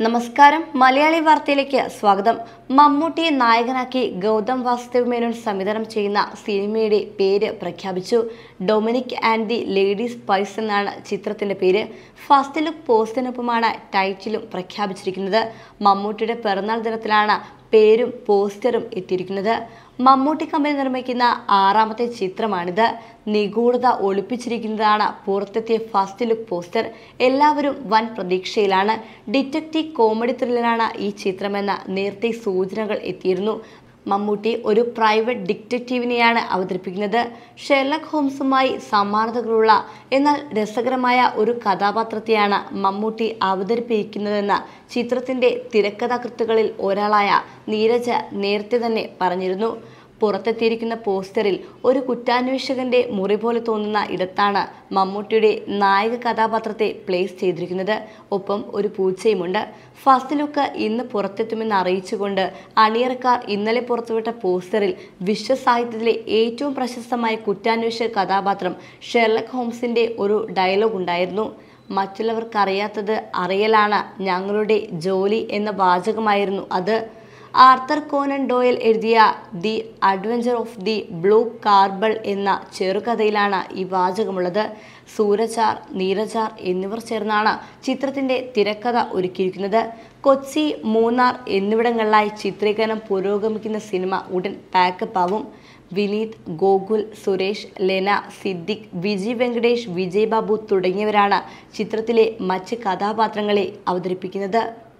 നമസ്കാരം. മലയാളി വാർത്തയിലേക്ക് സ്വാഗതം. മമ്മൂട്ടിയെ നായകനാക്കി ഗൗതം വാസുദേവ് മേനോൻ സംവിധാനം ചെയ്യുന്ന സിനിമയുടെ പേര് പ്രഖ്യാപിച്ചു. ഡൊമിനിക് ആൻഡ് ദി ലേഡി സ്പൈസ് എന്നാണ് ചിത്രത്തിന്റെ പേര്. ഫസ്റ്റ് ലുക്ക് പോസ്റ്ററിനൊപ്പമാണ് ടൈറ്റിലും പ്രഖ്യാപിച്ചിരിക്കുന്നത്. മമ്മൂട്ടിയുടെ പിറന്നാൾ ദിനത്തിലാണ് പേരും പോസ്റ്ററും എത്തിയിരിക്കുന്നത്. മമ്മൂട്ടി കമ്പനി നിർമ്മിക്കുന്ന 6ാമത്തെ ചിത്രമാണിത്. നിഗൂഢത ഒളിപ്പിച്ചിരിക്കുന്നതാണ് പുറത്തെത്തിയ ഫസ്റ്റ് ലുക്ക് പോസ്റ്റർ. എല്ലാവരും വൻ പ്രതീക്ഷയിലാണ്. ഡിറ്റക്റ്റീവ് കോമഡി ത്രില്ലറാണ് ഈ ചിത്രമെന്ന് നേരത്തെ സൂചനകൾ എത്തിയിരുന്നു. മമ്മൂട്ടി ഒരു പ്രൈവറ്റ് ഡിറ്റക്റ്റീവിനെയാണ് അവതരിപ്പിക്കുന്നത്. ഷെർലക് ഹോംസുമായി സമാനതകളുള്ള എന്നാൽ രസകരമായ ഒരു കഥാപാത്രത്തെയാണ് മമ്മൂട്ടി അവതരിപ്പിക്കുന്നതെന്ന് ചിത്രത്തിന്റെ തിരക്കഥാകൃത്തുക്കളിൽ ഒരാളായ നീരജ് നേരത്തെ തന്നെ പറഞ്ഞിരുന്നു. പുറത്തെത്തിയിരിക്കുന്ന പോസ്റ്ററിൽ ഒരു കുറ്റാന്വേഷകന്റെ മുറി പോലെ തോന്നുന്ന ഇടത്താണ് മമ്മൂട്ടിയുടെ നായക കഥാപാത്രത്തെ പ്ലേസ് ചെയ്തിരിക്കുന്നത്. ഒപ്പം ഒരു പൂച്ചയുമുണ്ട്. ഫസ്റ്റ് ലുക്ക് ഇന്ന് പുറത്തെത്തുമെന്ന് അറിയിച്ചുകൊണ്ട് അണിയറക്കാർ ഇന്നലെ പുറത്തുവിട്ട പോസ്റ്ററിൽ വിശ്വസാഹിത്യത്തിലെ ഏറ്റവും പ്രശസ്തമായ കുറ്റാന്വേഷക കഥാപാത്രം ഷെർലക് ഹോംസിന്റെ ഒരു ഡയലോഗ് ഉണ്ടായിരുന്നു. മറ്റുള്ളവർക്കറിയാത്തത് അറിയലാണ് ഞങ്ങളുടെ ജോലി എന്ന വാചകമായിരുന്നു അത്. ആർത്തർ കോനൻ ഡോയൽ എഴുതിയ the adventure of the blue carbuncle എന്ന ചെറുകഥയിലാണ് ഈ വാചകമുള്ളത്. സൂരജ്, നീരജ് എന്നിവർ ചേർന്നാണ് ചിത്രത്തിന്റെ തിരക്കഥ ഒരുക്കിയിരിക്കുന്നത്. കൊച്ചി, മൂന്നാർ എന്നിവിടങ്ങളിലായി ചിത്രീകരണം പുരോഗമിക്കുന്ന സിനിമ ഉടൻ പാക്കപ്പ് ആവും. വിനീത്, ഗോകുൽ, സുരേഷ്, ലെന, സിദ്ദിഖ്, വിജയ് വെങ്കടേഷ്, വിജയ് ബാബു തുടങ്ങിയവരാണ് ചിത്രത്തിലെ മറ്റ് കഥാപാത്രങ്ങളെ അവതരിപ്പിക്കുന്നത്.